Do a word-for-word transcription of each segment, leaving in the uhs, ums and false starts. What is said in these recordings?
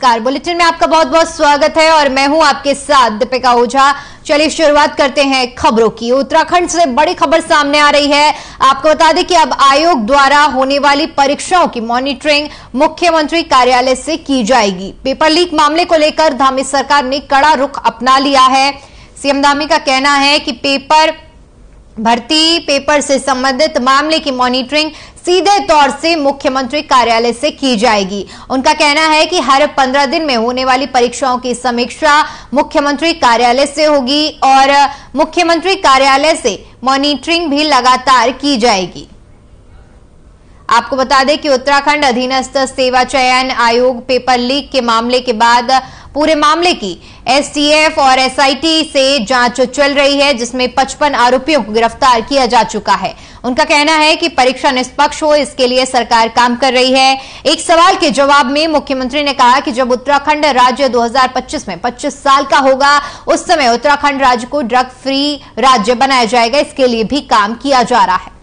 नमस्कार, बुलेटिन में आपका बहुत बहुत स्वागत है और मैं हूं आपके साथ दीपिका ओझा। चलिए शुरुआत करते हैं खबरों की। उत्तराखंड से बड़ी खबर सामने आ रही है। आपको बता दें कि अब आयोग द्वारा होने वाली परीक्षाओं की मॉनिटरिंग मुख्यमंत्री कार्यालय से की जाएगी। पेपर लीक मामले को लेकर धामी सरकार ने कड़ा रुख अपना लिया है। सीएम धामी का कहना है कि पेपर भर्ती पेपर से संबंधित मामले की मॉनिटरिंग सीधे तौर से मुख्यमंत्री कार्यालय से की जाएगी। उनका कहना है कि हर पंद्रह दिन में होने वाली परीक्षाओं की समीक्षा मुख्यमंत्री कार्यालय से होगी और मुख्यमंत्री कार्यालय से मॉनिटरिंग भी लगातार की जाएगी। आपको बता दें कि उत्तराखंड अधीनस्थ सेवा चयन आयोग पेपर लीक के मामले के बाद पूरे मामले की एसटीएफ और एसआईटी से जांच चल रही है, जिसमें पचपन आरोपियों को गिरफ्तार किया जा चुका है। उनका कहना है कि परीक्षा निष्पक्ष हो, इसके लिए सरकार काम कर रही है। एक सवाल के जवाब में मुख्यमंत्री ने कहा कि जब उत्तराखंड राज्य दो हज़ार पच्चीस में पच्चीस साल का होगा, उस समय उत्तराखंड राज्य को ड्रग फ्री राज्य बनाया जाएगा। इसके लिए भी काम किया जा रहा है।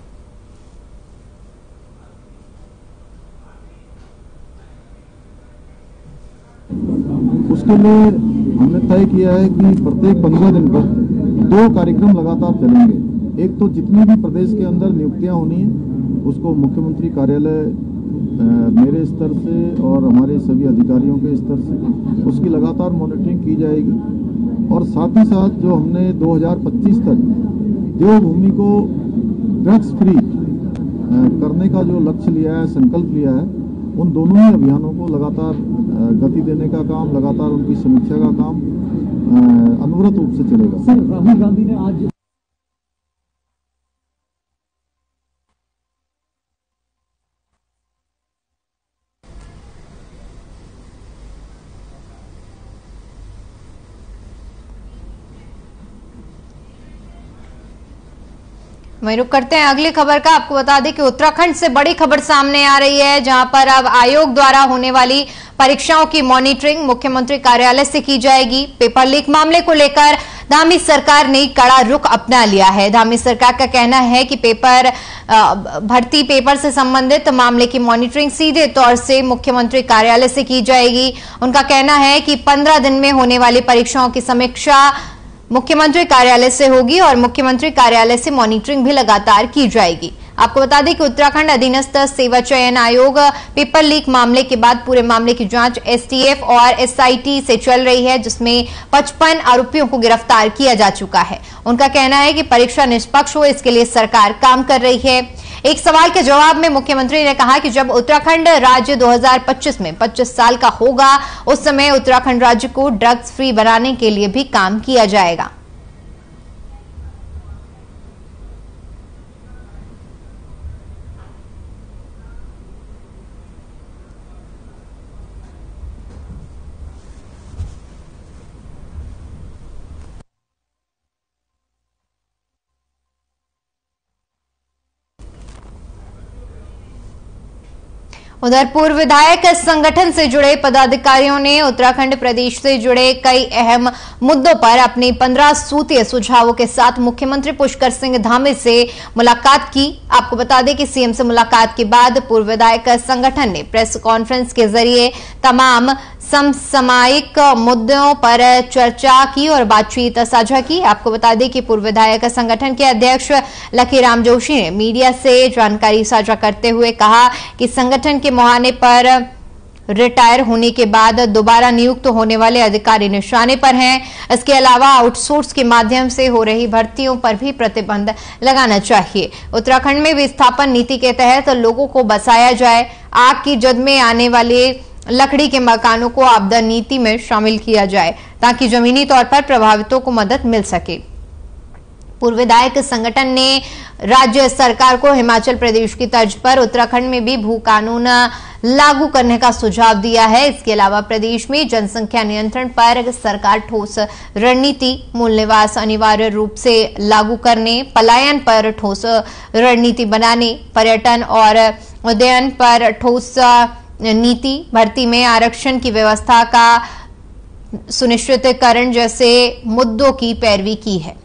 उसके लिए हमने तय किया है कि प्रत्येक पंद्रह दिन पर दो कार्यक्रम लगातार चलेंगे। एक तो जितनी भी प्रदेश के अंदर नियुक्तियां होनी है उसको मुख्यमंत्री कार्यालय मेरे स्तर से और हमारे सभी अधिकारियों के स्तर से उसकी लगातार मॉनिटरिंग की जाएगी। और साथ ही साथ जो हमने दो हज़ार पच्चीस तक देवभूमि को ड्रग्स फ्री करने का जो लक्ष्य लिया है, संकल्प लिया है, उन दोनों ही अभियानों को लगातार गति देने का काम, लगातार उनकी समीक्षा का काम अनवरत रूप से चलेगा। सर, राहुल गांधी ने आज वहीं रुक करते हैं अगली खबर का। आपको बता दें कि उत्तराखंड से बड़ी खबर सामने आ रही है, जहां पर अब आयोग द्वारा होने वाली परीक्षाओं की मॉनिटरिंग मुख्यमंत्री कार्यालय से की जाएगी। पेपर लीक मामले को लेकर धामी सरकार ने कड़ा रुख अपना लिया है। धामी सरकार का कहना है कि पेपर भर्ती पेपर से संबंधित मामले की मॉनिटरिंग सीधे तौर से मुख्यमंत्री कार्यालय से की जाएगी। उनका कहना है कि पंद्रह दिन में होने वाली परीक्षाओं की समीक्षा मुख्यमंत्री कार्यालय से होगी और मुख्यमंत्री कार्यालय से मॉनिटरिंग भी लगातार की जाएगी। आपको बता दें कि उत्तराखंड अधीनस्थ सेवा चयन आयोग पेपर लीक मामले के बाद पूरे मामले की जांच एसटीएफ और एसआईटी से चल रही है, जिसमें पचपन आरोपियों को गिरफ्तार किया जा चुका है। उनका कहना है कि परीक्षा निष्पक्ष हो, इसके लिए सरकार काम कर रही है। एक सवाल के जवाब में मुख्यमंत्री ने कहा कि जब उत्तराखंड राज्य दो हज़ार पच्चीस में पच्चीस साल का होगा, उस समय उत्तराखंड राज्य को ड्रग्स फ्री बनाने के लिए भी काम किया जाएगा। उधर पूर्व विधायक संगठन से जुड़े पदाधिकारियों ने उत्तराखंड प्रदेश से जुड़े कई अहम मुद्दों पर अपने पंद्रह सूत्रीय सुझावों के साथ मुख्यमंत्री पुष्कर सिंह धामी से मुलाकात की। आपको बता दें कि सीएम से मुलाकात के बाद पूर्व विधायक संगठन ने प्रेस कॉन्फ्रेंस के जरिए तमाम समसामयिक मुद्दों पर चर्चा की और बातचीत साझा की। आपको बता दें कि पूर्व विधायक संगठन के अध्यक्ष लकीराम जोशी ने मीडिया से जानकारी साझा करते हुए कहा कि संगठन के मुहाने पर रिटायर होने के बाद दोबारा नियुक्त होने वाले अधिकारी निशाने पर हैं। इसके अलावा आउटसोर्स के माध्यम से हो रही भर्तियों पर भी प्रतिबंध लगाना चाहिए। उत्तराखंड में विस्थापन नीति के तहत लोगों को बसाया जाए। आग की जद में आने वाले लकड़ी के मकानों को आपदा नीति में शामिल किया जाए, ताकि जमीनी तौर पर प्रभावितों को मदद मिल सके। पूर्व विधायक संगठन ने राज्य सरकार को हिमाचल प्रदेश की तर्ज पर उत्तराखंड में भी भू कानून लागू करने का सुझाव दिया है। इसके अलावा प्रदेश में जनसंख्या नियंत्रण पर सरकार ठोस रणनीति, मूल निवास अनिवार्य रूप से लागू करने, पलायन पर ठोस रणनीति बनाने, पर्यटन और उद्यान पर ठोस नीति, भर्ती में आरक्षण की व्यवस्था का सुनिश्चितकरण जैसे मुद्दों की पैरवी की है।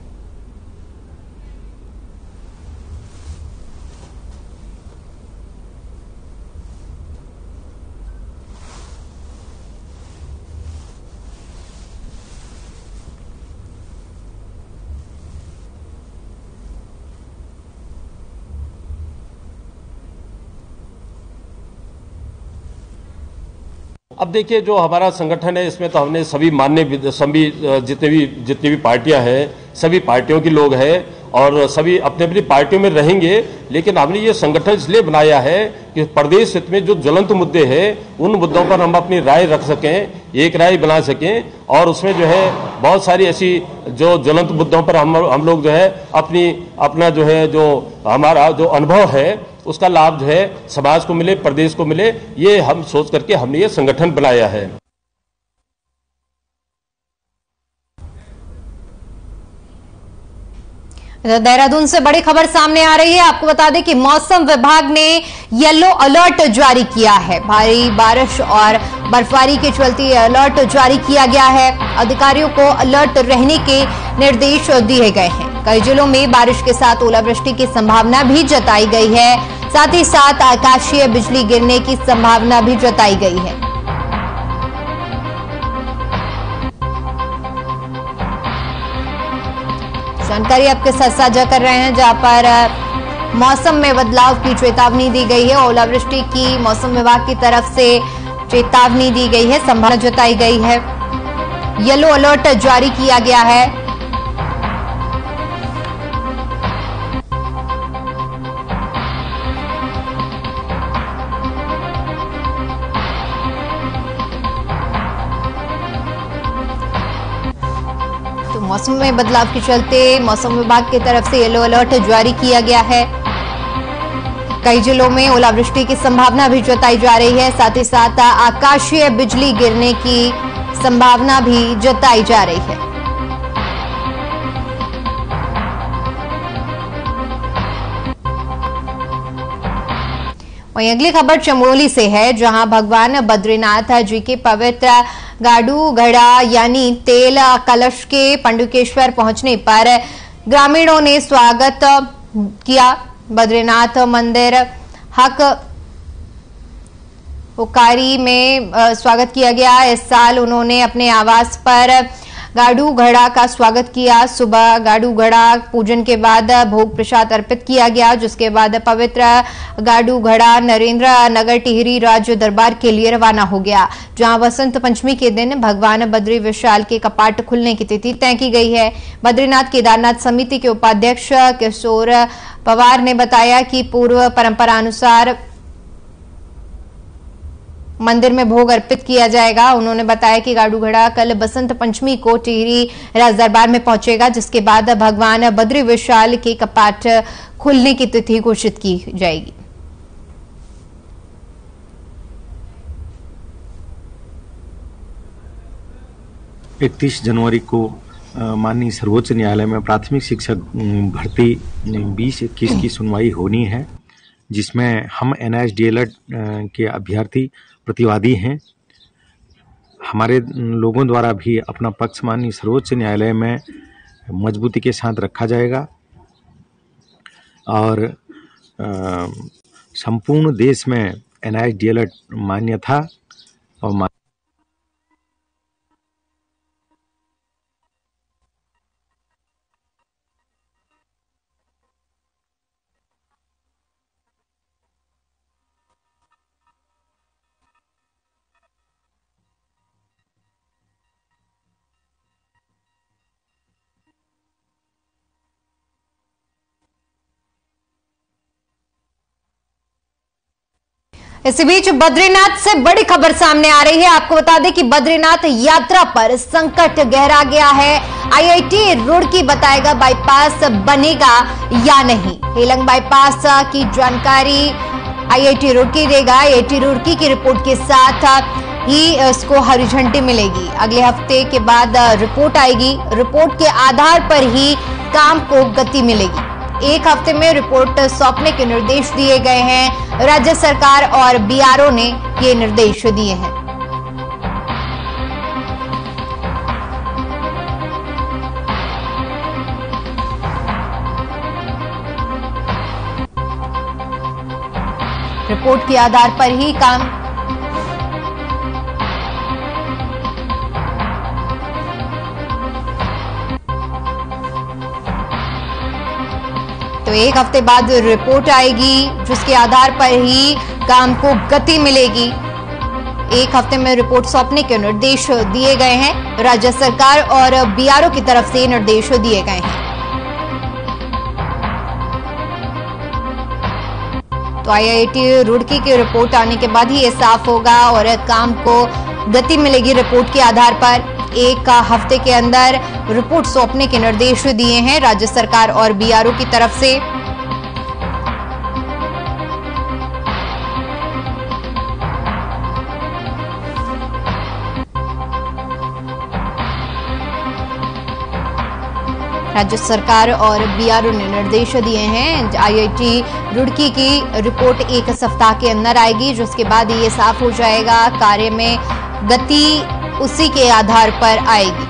अब देखिए, जो हमारा संगठन है इसमें तो हमने सभी मान्य सभी जितने भी जितनी भी पार्टियां हैं, सभी पार्टियों के लोग हैं और सभी अपने अपनी पार्टियों में रहेंगे। लेकिन हमने ये संगठन इसलिए बनाया है कि प्रदेश हित में जो ज्वलंत मुद्दे हैं उन मुद्दों पर हम अपनी राय रख सकें, एक राय बना सकें और उसमें जो है बहुत सारी ऐसी जो ज्वलंत मुद्दों पर हम हम लोग जो है अपनी अपना जो है जो हमारा जो अनुभव है उसका लाभ जो है समाज को मिले, प्रदेश को मिले, ये हम सोच करके हमने ये संगठन बनाया है। देहरादून से बड़ी खबर सामने आ रही है। आपको बता दें कि मौसम विभाग ने येलो अलर्ट जारी किया है। भारी बारिश और बर्फबारी के चलते अलर्ट जारी किया गया है। अधिकारियों को अलर्ट रहने के निर्देश दिए गए हैं। कई जिलों में बारिश के साथ ओलावृष्टि की संभावना भी जताई गई है। साथ ही साथ आकाशीय बिजली गिरने की संभावना भी जताई गई है। जानकारी आपके साथ साझा कर रहे हैं, जहां पर मौसम में बदलाव की चेतावनी दी गई है। ओलावृष्टि की मौसम विभाग की तरफ से चेतावनी दी गई है, संभावना जताई गई है। येलो अलर्ट जारी किया गया है। मौसम में बदलाव के चलते मौसम विभाग की तरफ से येलो अलर्ट जारी किया गया है। कई जिलों में ओलावृष्टि की संभावना भी जताई जा रही है। साथ ही साथ आकाशीय बिजली गिरने की संभावना भी जताई जा रही है। वहीं अगली खबर चमोली से है, जहां भगवान बद्रीनाथ जी के पवित्र गाडू घड़ा यानी तेल कलश के पंडुकेश्वर पहुंचने पर ग्रामीणों ने स्वागत किया। बद्रीनाथ मंदिर हक हुकारी में स्वागत किया गया। इस साल उन्होंने अपने आवास पर गाडू घड़ा का स्वागत किया। सुबह गाडू घड़ा पूजन के बाद भोग प्रसाद अर्पित किया गया, जिसके बाद पवित्र गाडू घड़ा नरेंद्र नगर टिहरी राज्य दरबार के लिए रवाना हो गया, जहां वसंत पंचमी के दिन भगवान बद्री विशाल के कपाट खुलने की तिथि तय की गई है। बद्रीनाथ केदारनाथ समिति के उपाध्यक्ष किशोर पवार ने बताया कि पूर्व परंपरा अनुसार मंदिर में भोग अर्पित किया जाएगा। उन्होंने बताया कि गाडू घड़ा कल बसंत पंचमी को टिहरी राज दरबार में पहुंचेगा, जिसके बाद भगवान बद्री विशाल के कपाट खुलने की तिथि घोषित की जाएगी। इकतीस जनवरी को माननीय सर्वोच्च न्यायालय में प्राथमिक शिक्षक भर्ती बीस इक्कीस की सुनवाई होनी है, जिसमें हम N I S D L Ed के अभ्यर्थी प्रतिवादी हैं। हमारे लोगों द्वारा भी अपना पक्ष माननीय सर्वोच्च न्यायालय में मजबूती के साथ रखा जाएगा और संपूर्ण देश में N I S D L Ed मान्य था और इसी बीच बद्रीनाथ से बड़ी खबर सामने आ रही है। आपको बता दें कि बद्रीनाथ यात्रा पर संकट गहरा गया है। आई आई टी रुड़की बताएगा बाईपास बनेगा या नहीं। हेलंग बाईपास की जानकारी आई आई टी रुड़की देगा। आई आई टी रुड़की की रिपोर्ट के साथ ही इसको हरी झंडी मिलेगी। अगले हफ्ते के बाद रिपोर्ट आएगी। रिपोर्ट के आधार पर ही काम को गति मिलेगी। एक हफ्ते में रिपोर्ट सौंपने के निर्देश दिए गए हैं। राज्य सरकार और बी आर ओ ने ये निर्देश दिए हैं। रिपोर्ट के आधार पर ही काम तो एक हफ्ते बाद रिपोर्ट आएगी, जिसके आधार पर ही काम को गति मिलेगी। एक हफ्ते में रिपोर्ट सौंपने के निर्देश दिए गए हैं। राज्य सरकार और बीआरओ की तरफ से निर्देश दिए गए हैं। तो आईआईटी रुड़की की रिपोर्ट आने के बाद ही ये साफ होगा और काम को गति मिलेगी। रिपोर्ट के आधार पर एक हफ्ते के अंदर रिपोर्ट सौंपने के निर्देश दिए हैं राज्य सरकार और बीआरओ की तरफ से। राज्य सरकार और बीआरओ ने निर्देश दिए हैं। आईआईटी रुड़की की रिपोर्ट एक सप्ताह के अंदर आएगी, जिसके बाद ये साफ हो जाएगा। कार्य में गति उसी के आधार पर आएगी।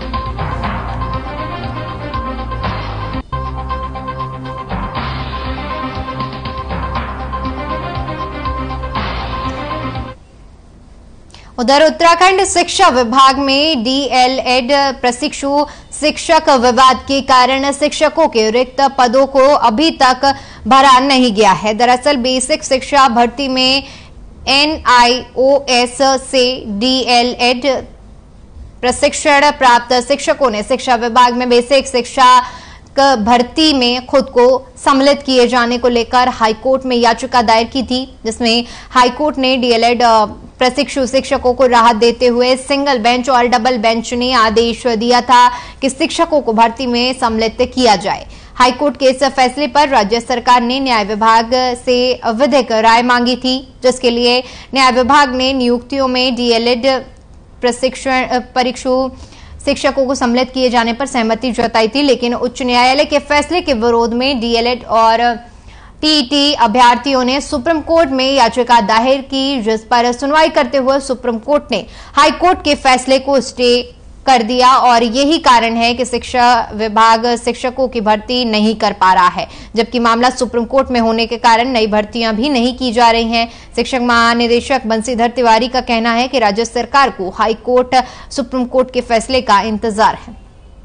उधर उत्तराखंड शिक्षा विभाग में डीएलएड प्रशिक्षु शिक्षक विवाद के कारण शिक्षकों के रिक्त पदों को अभी तक भरा नहीं गया है। दरअसल बेसिक शिक्षा भर्ती में एनआईओएस से डीएलएड प्रशिक्षण प्राप्त शिक्षकों ने शिक्षा विभाग में बेसिक शिक्षा भर्ती में खुद को सम्मिलित किए जाने को लेकर हाईकोर्ट में याचिका दायर की थी, जिसमें हाईकोर्ट ने डीएलएड प्रशिक्षु शिक्षकों को राहत देते हुए सिंगल बेंच और डबल बेंच ने आदेश दिया था कि शिक्षकों को भर्ती में सम्मिलित किया जाए। हाईकोर्ट के इस फैसले पर राज्य सरकार ने न्याय विभाग से विधिक राय मांगी थी, जिसके लिए न्याय विभाग ने नियुक्तियों में डीएलएड प्रशिक्षण परीक्षु शिक्षकों को सम्मिलित किए जाने पर सहमति जताई थी। लेकिन उच्च न्यायालय के फैसले के विरोध में डीएलएड और टीईटी अभ्यर्थियों ने सुप्रीम कोर्ट में याचिका दायर की, जिस पर सुनवाई करते हुए सुप्रीम कोर्ट ने हाई कोर्ट के फैसले को स्टे कर दिया और यही कारण है कि शिक्षा विभाग शिक्षकों की भर्ती नहीं कर पा रहा है, जबकि मामला सुप्रीम कोर्ट में होने के कारण नई भर्तियां भी नहीं की जा रही हैं। शिक्षक महानिदेशक बंशीधर तिवारी का कहना है कि राज्य सरकार को हाई कोर्ट सुप्रीम कोर्ट के फैसले का इंतजार है।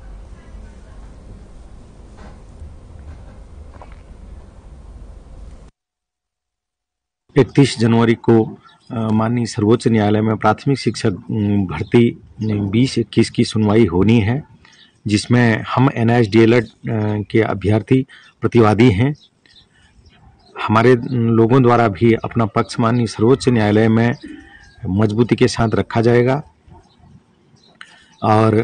इकतीस जनवरी को माननीय सर्वोच्च न्यायालय में प्राथमिक शिक्षक भर्ती बीस इक्कीस की सुनवाई होनी है, जिसमें हम एनआईएस डीएलएड के अभ्यर्थी प्रतिवादी हैं। हमारे लोगों द्वारा भी अपना पक्ष माननीय सर्वोच्च न्यायालय में मजबूती के साथ रखा जाएगा और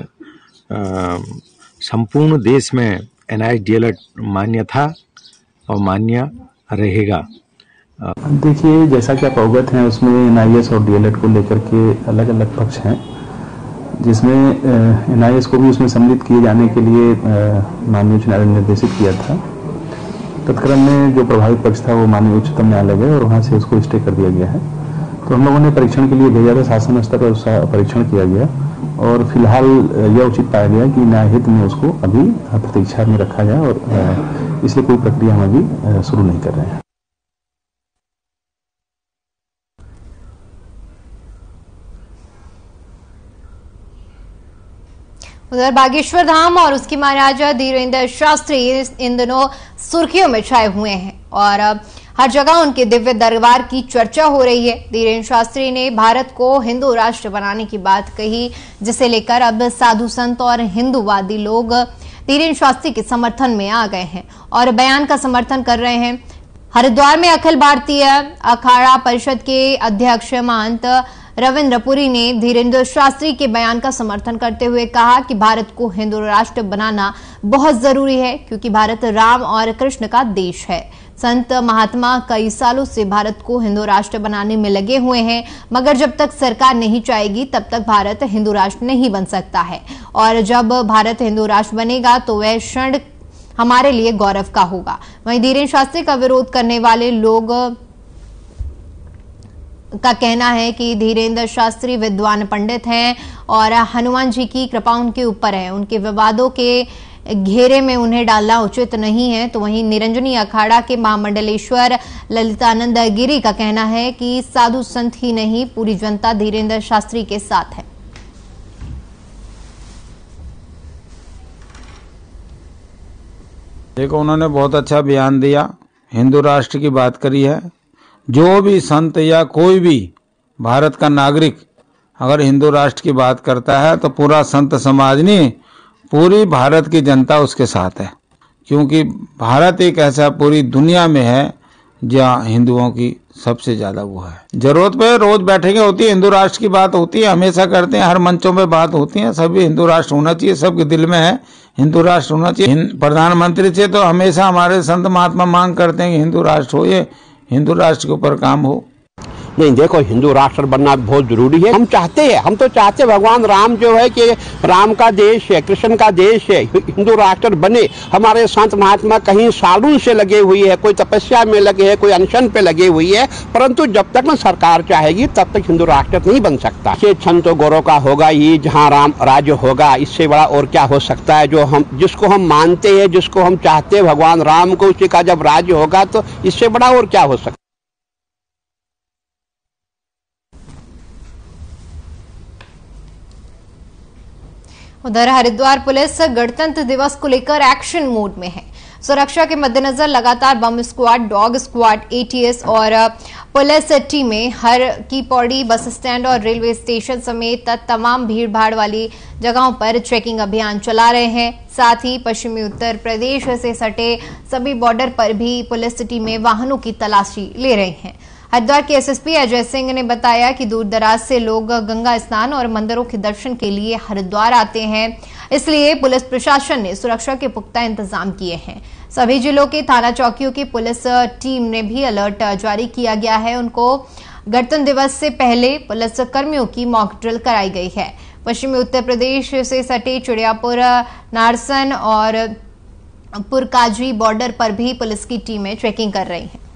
संपूर्ण देश में एनआईएस डीएलएड मान्य था और मान्य रहेगा। देखिए, जैसा कि आप अवगत हैं, उसमें एनआईएस और डीएलएड को लेकर के अलग अलग पक्ष हैं, जिसमें एनआईएस को भी उसमें सम्मिलित किए जाने के लिए माननीय उच्च न्यायालय ने निर्देशित किया था। तत्क्रम में जो प्रभावित पक्ष था वो माननीय उच्चतम न्यायालय गए और वहाँ से उसको स्टे कर दिया गया है। तो हम लोगों ने परीक्षण के लिए भेजा था, शासन स्तर पर उसका परीक्षण किया गया और फिलहाल यह उचित पाया गया कि न्यायहित में उसको अभी प्रतीक्षा में रखा जाए और इसलिए कोई प्रक्रिया हम अभी शुरू नहीं कर रहे हैं। उधर बागेश्वर धाम और उसकी महाराजा धीरेन्द्र शास्त्री इन दिनों सुर्खियों में छाए हुए हैं और हर जगह उनके दिव्य दरबार की चर्चा हो रही है। धीरेन्द्र शास्त्री ने भारत को हिंदू राष्ट्र बनाने की बात कही, जिसे लेकर अब साधु संत और हिंदूवादी लोग धीरेन्द्र शास्त्री के समर्थन में आ गए हैं और बयान का समर्थन कर रहे हैं। हरिद्वार में अखिल भारतीय अखाड़ा परिषद के अध्यक्ष महंत रविंद्र पुरी ने धीरेन्द्र शास्त्री के बयान का समर्थन करते हुए कहा कि भारत को हिंदू राष्ट्र बनाना बहुत जरूरी है, क्योंकि भारत राम और कृष्ण का देश है। संत महात्मा कई सालों से भारत को हिंदू राष्ट्र बनाने में लगे हुए हैं, मगर जब तक सरकार नहीं चाहेगी तब तक भारत हिंदू राष्ट्र नहीं बन सकता है और जब भारत हिंदू राष्ट्र बनेगा तो वह क्षण हमारे लिए गौरव का होगा। वहीं धीरेन्द्र शास्त्री का विरोध करने वाले लोग का कहना है कि धीरेन्द्र शास्त्री विद्वान पंडित हैं और हनुमान जी की कृपा उनके ऊपर है, उनके विवादों के घेरे में उन्हें डालना उचित नहीं है। तो वहीं निरंजनी अखाड़ा के महामंडलेश्वर ललितानंद गिरी का कहना है कि साधु संत ही नहीं, पूरी जनता धीरेन्द्र शास्त्री के साथ है। देखो, उन्होंने बहुत अच्छा बयान दिया, हिंदू राष्ट्र की बात करी है। जो भी संत या कोई भी भारत का नागरिक अगर हिंदू राष्ट्र की बात करता है तो पूरा संत समाज नहीं, पूरी भारत की जनता उसके साथ है, क्योंकि भारत एक ऐसा पूरी दुनिया में है जहाँ हिंदुओं की सबसे ज्यादा वो है। जरूरत पे रोज बैठेंगे होती है, हिंदू राष्ट्र की बात होती है, हमेशा करते हैं, हर मंचों पे बात होती है। सभी हिंदू राष्ट्र होना चाहिए, सबके दिल में है हिंदू राष्ट्र होना चाहिए। प्रधानमंत्री से तो हमेशा हमारे संत महात्मा मांग करते हैं कि हिंदू राष्ट्र हो, ये हिंदू राष्ट्र के ऊपर काम हो। नहीं, देखो हिंदू राष्ट्र बनना बहुत जरूरी है। हम चाहते हैं, हम तो चाहते हैं भगवान राम जो है कि राम का देश है, कृष्ण का देश है, हिंदू राष्ट्र बने। हमारे संत महात्मा कहीं सालों से लगे हुए हैं, कोई तपस्या में लगे हैं, कोई अनशन पे लगे हुई है, परंतु जब तक न सरकार चाहेगी तब तक हिंदू राष्ट्र नहीं बन सकता। ये छंद तो गौरव का होगा ही, जहाँ राम राज्य होगा, इससे बड़ा और क्या हो सकता है। जो हम जिसको हम मानते हैं, जिसको हम चाहते हैं भगवान राम को, उसी का जब राज्य होगा तो इससे बड़ा और क्या हो सकता। उधर हरिद्वार पुलिस गणतंत्र दिवस को लेकर एक्शन मोड में है। सुरक्षा के मद्देनजर लगातार bomb squad, dog squad, ATS और पुलिस टीमें हर की पौड़ी बस स्टैंड और रेलवे स्टेशन समेत तमाम भीड़भाड़ वाली जगहों पर चेकिंग अभियान चला रहे हैं। साथ ही पश्चिमी उत्तर प्रदेश से सटे सभी बॉर्डर पर भी पुलिस टीमें वाहनों की तलाशी ले रही हैं। हरिद्वार के एसएसपी अजय सिंह ने बताया कि दूर दराज से लोग गंगा स्नान और मंदिरों के दर्शन के लिए हरिद्वार आते हैं, इसलिए पुलिस प्रशासन ने सुरक्षा के पुख्ता इंतजाम किए हैं। सभी जिलों के थाना चौकियों की पुलिस टीम ने भी अलर्ट जारी किया गया है। उनको गणतंत्र दिवस से पहले पुलिस कर्मियों की मॉक ड्रिल कराई गई है। पश्चिमी उत्तर प्रदेश से सटे चिड़ियापुर, नारसन और पुरकाजी बॉर्डर पर भी पुलिस की टीमें चेकिंग कर रही हैं।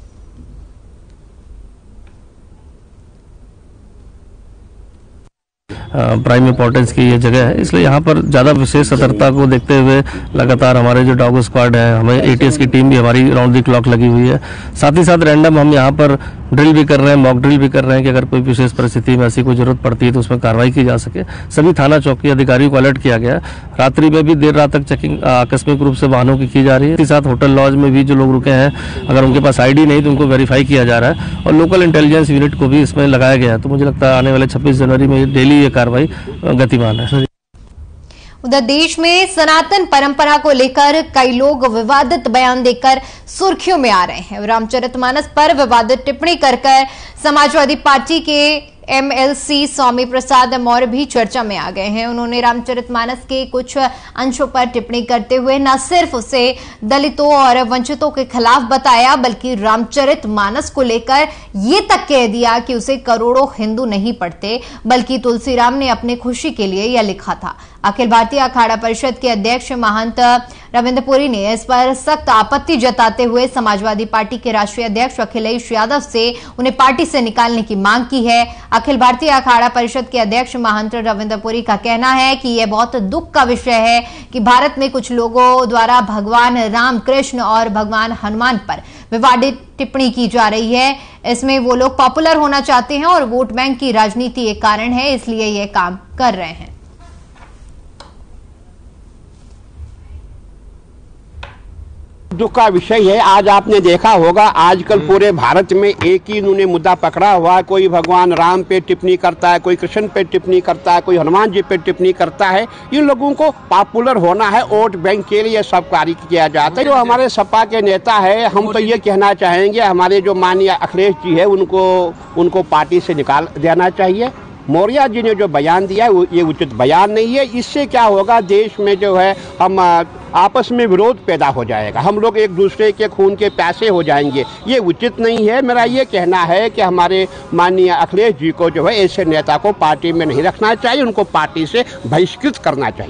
प्राइम इंपॉर्टेंस की ये जगह है, इसलिए यहाँ पर ज़्यादा विशेष सतर्कता को देखते हुए लगातार हमारे जो डॉग स्क्वाड है, हमें एटीएस की टीम भी हमारी राउंड दी क्लॉक लगी हुई है। साथ ही साथ रैंडम हम यहाँ पर ड्रिल भी कर रहे हैं, मॉक ड्रिल भी कर रहे हैं कि अगर कोई विशेष परिस्थिति में ऐसी कोई जरूरत पड़ती है तो उसमें कार्रवाई की जा सके। सभी थाना चौकी अधिकारियों को अलर्ट किया गया है। रात्रि में भी देर रात तक चेकिंग आकस्मिक रूप से वाहनों की की जा रही है। साथ होटल लॉज में भी जो लोग रुके हैं, अगर उनके पास आईडी नहीं तो उनको वेरीफाई किया जा रहा है और लोकल इंटेलिजेंस यूनिट को भी इसमें लगाया गया है। तो मुझे लगता है आने वाले छब्बीस जनवरी में डेली ये कार्रवाई गतिमान है। उधर देश में सनातन परंपरा को लेकर कई लोग विवादित बयान देकर सुर्खियों में आ रहे हैं। रामचरितमानस पर विवादित टिप्पणी कर कर समाजवादी पार्टी के एमएलसी स्वामी प्रसाद मौर्य भी चर्चा में आ गए हैं। उन्होंने रामचरितमानस के कुछ अंशों पर टिप्पणी करते हुए न सिर्फ उसे दलितों और वंचितों के खिलाफ बताया, बल्कि रामचरितमानस को लेकर ये तक कह दिया कि उसे करोड़ों हिंदू नहीं पढ़ते, बल्कि तुलसीराम ने अपने खुशी के लिए यह लिखा था। अखिल भारतीय अखाड़ा परिषद के अध्यक्ष महंत रविंद्र पुरी ने इस पर सख्त आपत्ति जताते हुए समाजवादी पार्टी के राष्ट्रीय अध्यक्ष अखिलेश यादव से उन्हें पार्टी से निकालने की मांग की है। अखिल भारतीय अखाड़ा परिषद के अध्यक्ष महंत रविंद्र पुरी का कहना है कि यह बहुत दुख का विषय है कि भारत में कुछ लोगों द्वारा भगवान राम, कृष्ण और भगवान हनुमान पर विवादित टिप्पणी की जा रही है। इसमें वो लोग पॉपुलर होना चाहते हैं और वोट बैंक की राजनीति एक कारण है, इसलिए ये काम कर रहे हैं। दुख का विषय है। आज आपने देखा होगा आजकल पूरे भारत में एक ही इन्होंने मुद्दा पकड़ा हुआ है। कोई भगवान राम पे टिप्पणी करता है, कोई कृष्ण पे टिप्पणी करता है, कोई हनुमान जी पे टिप्पणी करता है। इन लोगों को पॉपुलर होना है, वोट बैंक के लिए सब कार्य किया जाता है। जो हमारे सपा के नेता है, हम तो ये कहना चाहेंगे हमारे जो माननीय अखिलेश जी है उनको उनको पार्टी से निकाल देना चाहिए। मौर्य जी ने जो बयान दिया है वो ये उचित बयान नहीं है। इससे क्या होगा, देश में जो है हम आपस में विरोध पैदा हो जाएगा, हम लोग एक दूसरे के खून के प्यासे हो जाएंगे, ये उचित नहीं है। मेरा ये कहना है कि हमारे माननीय अखिलेश जी को जो है ऐसे नेता को पार्टी में नहीं रखना चाहिए, उनको पार्टी से बहिष्कृत करना चाहिए।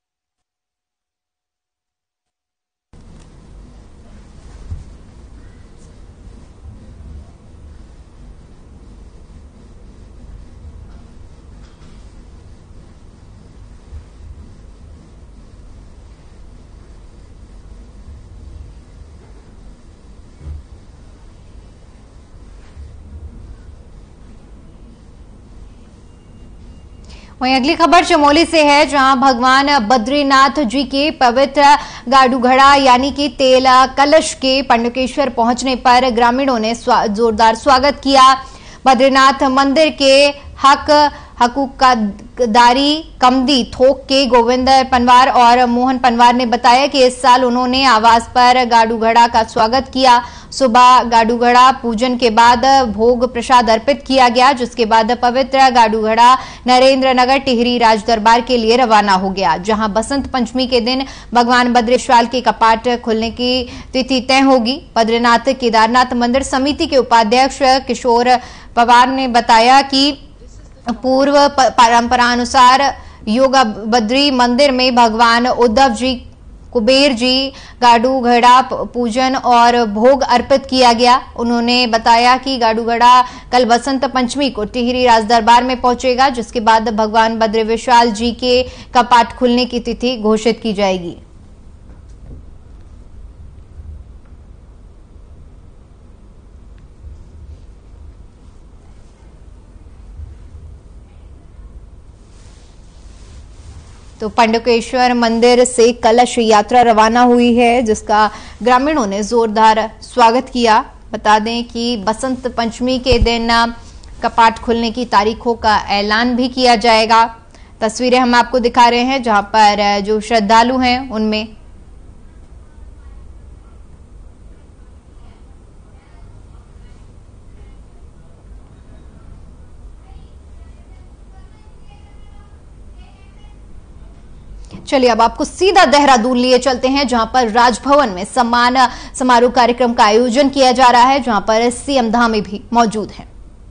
वहीं अगली खबर चमोली से है, जहां भगवान बद्रीनाथ जी के पवित्र गाडू घड़ा यानी कि तेल कलश के पंडुकेश्वर पहुंचने पर ग्रामीणों ने स्वा, जोरदार स्वागत किया। बद्रीनाथ मंदिर के हक हकूकदारी कमदी थोक के गोविंद पनवार और मोहन पनवार ने बताया कि इस साल उन्होंने आवास पर गाडू घड़ा का स्वागत किया। सुबह गाडू घड़ा पूजन के बाद भोग प्रसाद अर्पित किया गया, जिसके बाद पवित्र गाडू घड़ा नरेंद्र नगर टिहरी राज दरबार के लिए रवाना हो गया, जहां बसंत पंचमी के दिन भगवान बद्रेश्वर के कपाट खुलने की तिथि तय होगी। बद्रीनाथ केदारनाथ मंदिर समिति के उपाध्यक्ष किशोर पवार ने बताया कि पूर्व परंपरानुसार योगा बद्री मंदिर में भगवान उद्धव जी, कुबेर जी गाडू घड़ा पूजन और भोग अर्पित किया गया। उन्होंने बताया कि गाडू घड़ा कल बसंत पंचमी को टिहरी राज दरबार में पहुंचेगा, जिसके बाद भगवान बद्रेश्वर जी के कपाट खुलने की तिथि घोषित की जाएगी। तो पंडुकेश्वर मंदिर से कलश यात्रा रवाना हुई है, जिसका ग्रामीणों ने जोरदार स्वागत किया। बता दें कि बसंत पंचमी के दिन कपाट खुलने की तारीखों का ऐलान भी किया जाएगा। तस्वीरें हम आपको दिखा रहे हैं, जहां पर जो श्रद्धालु हैं उनमें चलिए अब आपको सीधा देहरादून लिए चलते हैं, जहां पर राजभवन में सम्मान समारोह कार्यक्रम का आयोजन किया जा रहा है, जहां पर सीएम धामी भी मौजूद हैं।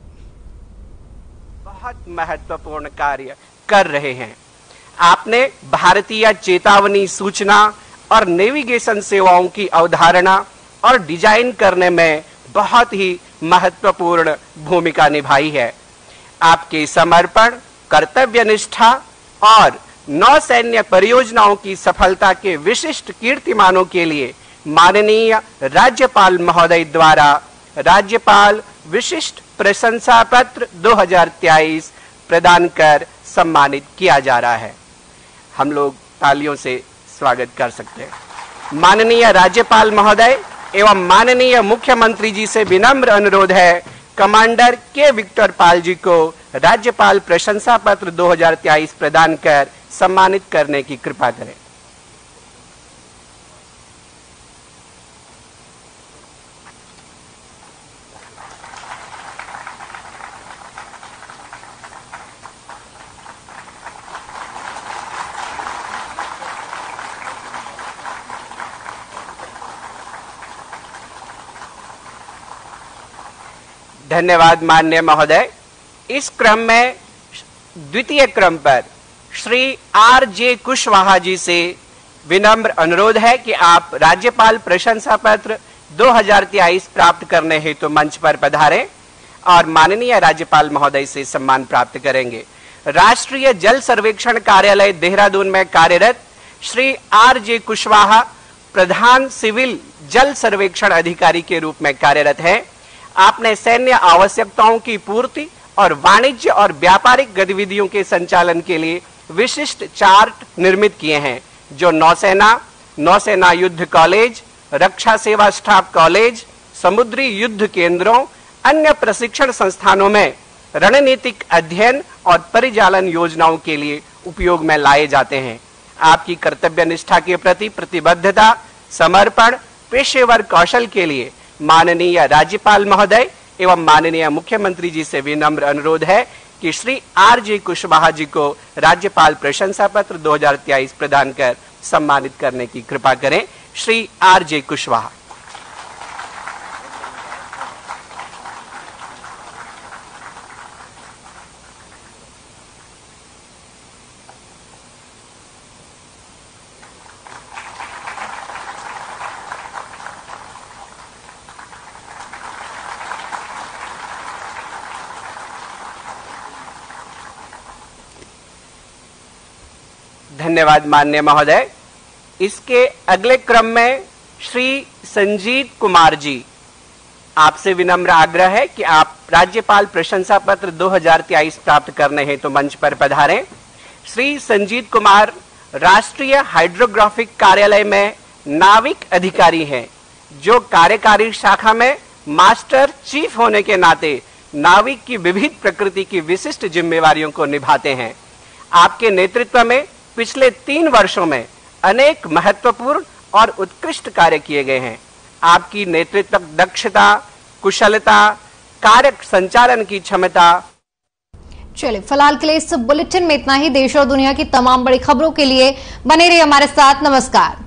बहुत महत्वपूर्ण कार्य कर रहे हैं। आपने भारतीय चेतावनी सूचना और नेविगेशन सेवाओं की अवधारणा और डिजाइन करने में बहुत ही महत्वपूर्ण भूमिका निभाई है। आपके समर्पण, कर्तव्य निष्ठा और नौसैन्य परियोजनाओं की सफलता के विशिष्ट कीर्तिमानों के लिए माननीय राज्यपाल महोदय द्वारा राज्यपाल विशिष्ट प्रशंसा पत्र दो हज़ार तेईस प्रदान कर सम्मानित किया जा रहा है। हम लोग तालियों से स्वागत कर सकते हैं। माननीय राज्यपाल महोदय एवं माननीय मुख्यमंत्री जी से विनम्र अनुरोध है, कमांडर के विक्टर पाल जी को राज्यपाल प्रशंसा पत्र दो हज़ार तेईस प्रदान कर सम्मानित करने की कृपा करें। धन्यवाद माननीय महोदय। इस क्रम में द्वितीय क्रम पर श्री आर जे कुशवाहा जी से विनम्र अनुरोध है कि आप राज्यपाल प्रशंसा पत्र दो हज़ार तेईस प्राप्त करने हेतु तो मंच पर पधारें और माननीय राज्यपाल महोदय से सम्मान प्राप्त करेंगे। राष्ट्रीय जल सर्वेक्षण कार्यालय देहरादून में कार्यरत श्री आर जे कुशवाहा प्रधान सिविल जल सर्वेक्षण अधिकारी के रूप में कार्यरत हैं। आपने सैन्य आवश्यकताओं की पूर्ति और वाणिज्य और व्यापारिक गतिविधियों के संचालन के लिए विशिष्ट चार्ट निर्मित किए हैं, जो नौसेना, नौसेना युद्ध कॉलेज, रक्षा सेवा स्टाफ कॉलेज, समुद्री युद्ध केंद्रों, अन्य प्रशिक्षण संस्थानों में रणनीतिक अध्ययन और परिचालन योजनाओं के लिए उपयोग में लाए जाते हैं। आपकी कर्तव्य निष्ठा के प्रति प्रतिबद्धता, समर्पण, पेशेवर कौशल के लिए माननीय राज्यपाल महोदय एवं माननीय मुख्यमंत्री जी से विनम्र अनुरोध है कि श्री आर जे कुशवाहा जी को राज्यपाल प्रशंसा पत्र दो हज़ार तेईस प्रदान कर सम्मानित करने की कृपा करें। Shri R J Kushwaha. धन्यवाद माननीय महोदय। इसके अगले क्रम में श्री संजीत कुमार जी, आपसे विनम्र आग्रह है कि आप राज्यपाल प्रशंसा पत्र दो हज़ार तेईस प्राप्त करने हैं तो मंच पर पधारें। श्री संजीत कुमार राष्ट्रीय हाइड्रोग्राफिक कार्यालय में नाविक अधिकारी हैं, जो कार्यकारी शाखा में मास्टर चीफ होने के नाते नाविक की विविध प्रकृति की विशिष्ट जिम्मेवारियों को निभाते हैं। आपके नेतृत्व में पिछले तीन वर्षों में अनेक महत्वपूर्ण और उत्कृष्ट कार्य किए गए हैं। आपकी नेतृत्व दक्षता, कुशलता, कार्य संचालन की क्षमता। चलिए फिलहाल के लिए इस बुलेटिन में इतना ही। देश और दुनिया की तमाम बड़ी खबरों के लिए बने रहिए हमारे साथ। नमस्कार।